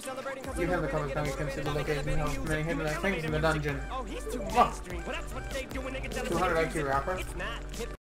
You have the comments now, you can see the location of many hidden things in the dungeon. Oh, 200 IQ rapper.